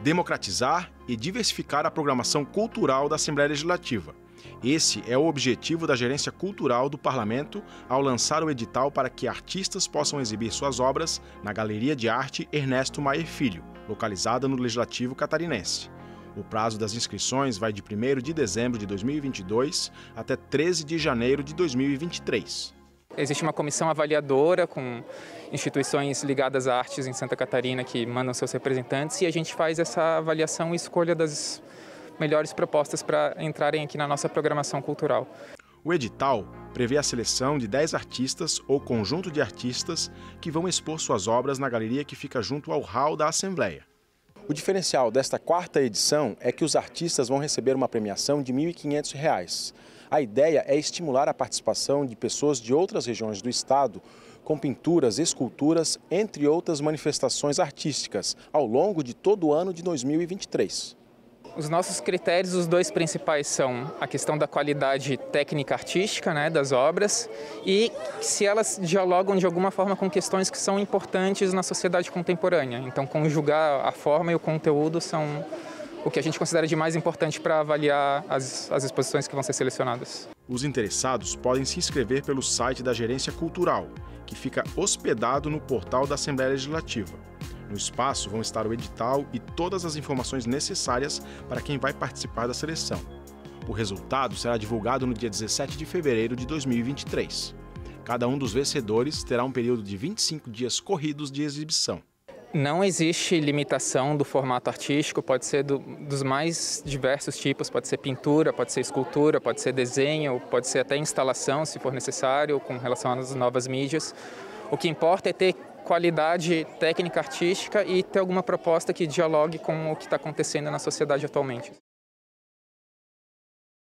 democratizar e diversificar a programação cultural da Assembleia Legislativa. Esse é o objetivo da Gerência Cultural do Parlamento ao lançar o edital para que artistas possam exibir suas obras na Galeria de Arte Ernesto Maier Filho, localizada no Legislativo Catarinense. O prazo das inscrições vai de 1º de dezembro de 2022 até 13 de janeiro de 2023. Existe uma comissão avaliadora com instituições ligadas a artes em Santa Catarina que mandam seus representantes e a gente faz essa avaliação e escolha das melhores propostas para entrarem aqui na nossa programação cultural. O edital prevê a seleção de 10 artistas ou conjunto de artistas que vão expor suas obras na galeria que fica junto ao hall da Assembleia. O diferencial desta 4ª edição é que os artistas vão receber uma premiação de R$ 1.500. A ideia é estimular a participação de pessoas de outras regiões do estado com pinturas, esculturas, entre outras manifestações artísticas, ao longo de todo o ano de 2023. Os nossos critérios, os 2 principais são a questão da qualidade técnica artística, das obras e se elas dialogam de alguma forma com questões que são importantes na sociedade contemporânea. Então, conjugar a forma e o conteúdo são o que a gente considera de mais importante para avaliar as exposições que vão ser selecionadas. Os interessados podem se inscrever pelo site da Gerência Cultural, que fica hospedado no portal da Assembleia Legislativa. No espaço vão estar o edital e todas as informações necessárias para quem vai participar da seleção. O resultado será divulgado no dia 17 de fevereiro de 2023. Cada um dos vencedores terá um período de 25 dias corridos de exibição. Não existe limitação do formato artístico, pode ser dos mais diversos tipos, pode ser pintura, pode ser escultura, pode ser desenho, pode ser até instalação, se for necessário, com relação às novas mídias. O que importa é ter qualidade técnica artística e ter alguma proposta que dialogue com o que está acontecendo na sociedade atualmente.